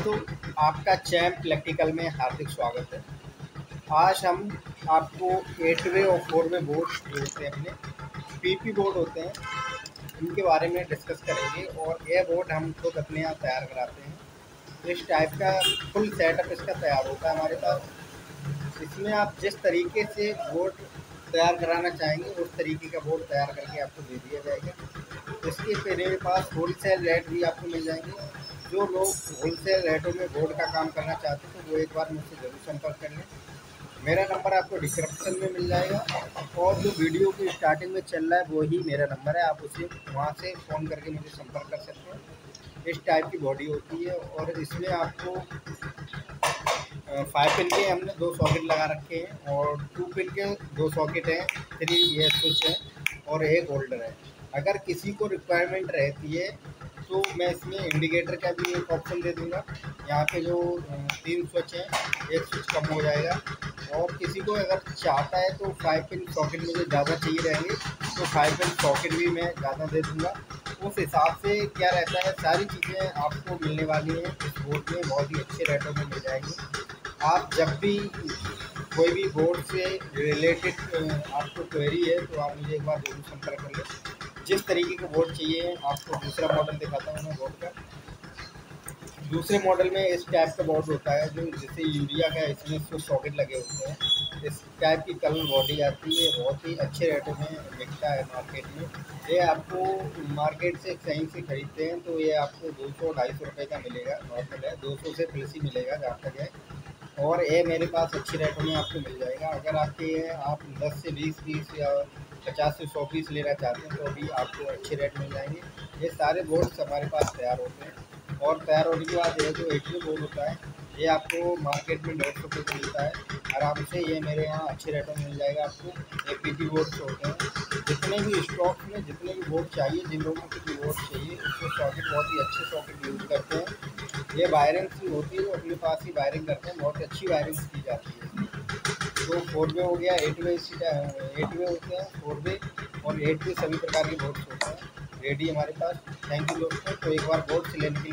दोस्तों, आपका champ electrical में हार्दिक स्वागत है। आज हम आपको 8 वे और 4 वे बोर्ड जो होते हैं अपने पीपी बोर्ड होते हैं, इनके बारे में डिस्कस करेंगे। और ये बोर्ड हम खुद अपने यहाँ तैयार कराते हैं। इस टाइप का फुल सेटअप इसका तैयार होता है हमारे पास। इसमें आप जिस तरीके से बोर्ड तैयार कराना चाहेंगे उस तरीके का बोर्ड तैयार करके आपको दे दिया जाएगा। इसके मेरे पास होलसेल रेट भी आपको मिल जाएंगे। जो लोग होलसेल रेटों में बोर्ड का काम करना चाहते हैं तो वो एक बार मुझसे ज़रूर संपर्क कर लें। मेरा नंबर आपको डिस्क्रिप्शन में मिल जाएगा और जो वीडियो की स्टार्टिंग में चल रहा है वही मेरा नंबर है। आप उसे वहाँ से फ़ोन करके मुझे संपर्क कर सकते हैं। इस टाइप की बॉडी होती है और इसमें आपको 5 पिन के हमने 2 सॉकेट लगा रखे हैं और 2 पिन के 2 सॉकेट हैं, 3 ये स्विच है और एक होल्डर है। अगर किसी को रिक्वायरमेंट रहती है तो मैं इसमें इंडिकेटर का भी एक ऑप्शन दे दूंगा। यहाँ पे जो 3 स्विच हैं, एक स्विच कम हो जाएगा। और किसी को अगर चाहता है तो 5 पिन सॉकेट मुझे ज़्यादा चाहिए रहेंगे तो 5 पिन सॉकेट भी मैं ज़्यादा दे दूँगा। उस हिसाब से क्या रहता है, सारी चीज़ें आपको मिलने वाली हैं इस बोर्ड में, बहुत ही अच्छे रेटों में मिल जाएंगी। आप जब भी कोई भी बोर्ड से रिलेटेड आपको क्वेरी है तो आप मुझे एक बार ज़रूर संपर्क कर लें। जिस तरीके का बोर्ड चाहिए आपको दूसरा मॉडल दिखाता हूँ मैं बोर्ड का। दूसरे मॉडल में इस टाइप का बोर्ड होता है जो जैसे यूरिया का, इसमें इसको सॉकेट लगे होते हैं। इस टाइप की कलर बॉडी आती है, बहुत ही अच्छे रेटों में बिकता है मार्केट में। ये आपको मार्केट से कहीं से खरीदते हैं तो ये आपको 200-250 रुपये का मिलेगा, नॉर्मल है 200 से प्लस ही मिलेगा जहाँ तक है। और ये मेरे पास अच्छी रेटों में आपको मिल जाएगा। अगर आपके आप 10 से 20 पीस या 50 से 100 पीस लेना चाहते हैं तो अभी आपको अच्छे रेट मिल जाएंगे। ये सारे बोर्ड्स हमारे पास तैयार होते हैं और तैयार होने के बाद ये जो 8 वे बोर्ड होता है ये आपको मार्केट में 150 रुपये का मिलता है आराम से। ये मेरे यहाँ अच्छे रेटों में मिल जाएगा आपको। ये पीपी बोर्ड्स होते हैं। जितने भी स्टॉक में जितने भी बोर्ड चाहिए, जिन लोगों को भी बोर्ड चाहिए, उसको सॉकेट बहुत ही अच्छे सॉकेट यूज़ करते हैं। ये वायरिंग सी होती है, वो अपने पास ही वायरिंग करते हैं, बहुत अच्छी वायरिंग की जाती है। तो 4 वे हो गया, 8 वे 8 वे होते हैं, 4 वे और 8 वे सभी प्रकार के बोर्ड्स होते हैं रेडी हमारे पास। थैंक यू दोस्तों। तो एक बार बोर्ड से लेने के लिए